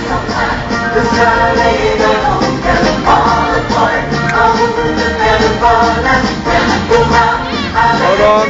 Hold on.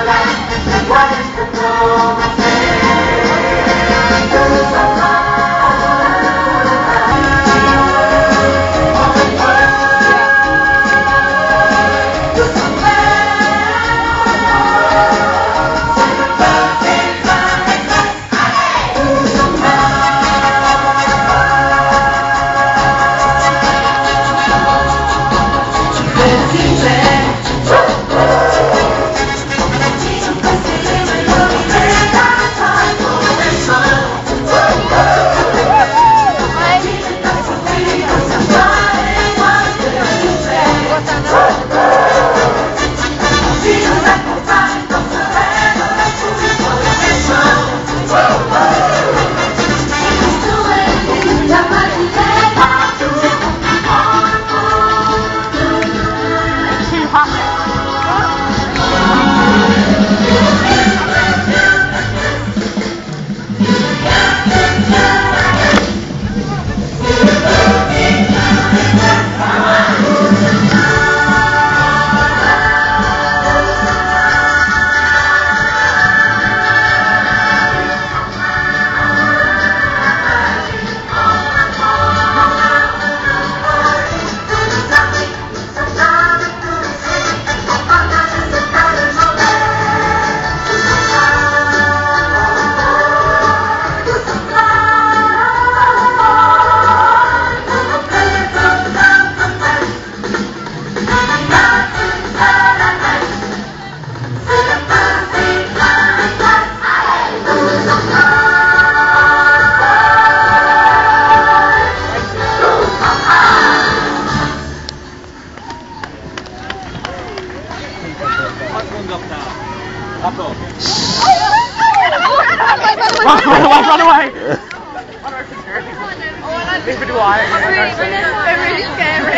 Run away! Neither do I. They're really scary.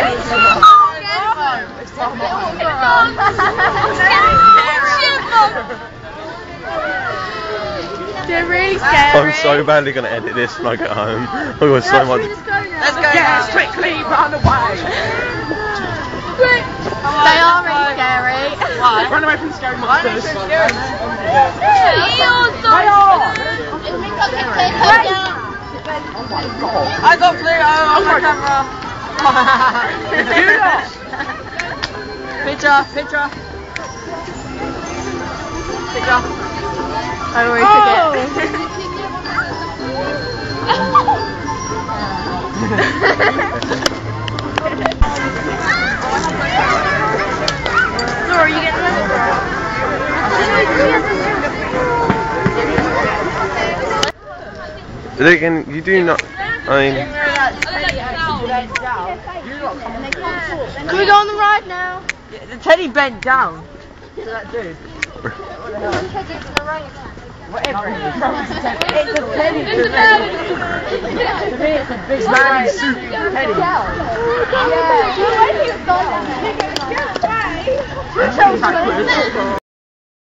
They're really scary. I'm so badly going to edit this when I get home. I've got so much. Let's go. Yes, quickly, run away. They are really scary. Why? Run away from the scary monsters. I got Pluto on my camera. Picture. I always forget. Laura, you getting this? You do not. I mean. Can we go on the ride now? Yeah, the teddy bent down. So that dude. Whatever it is. It's a teddy. To me, it's a big man suit teddy. Yeah.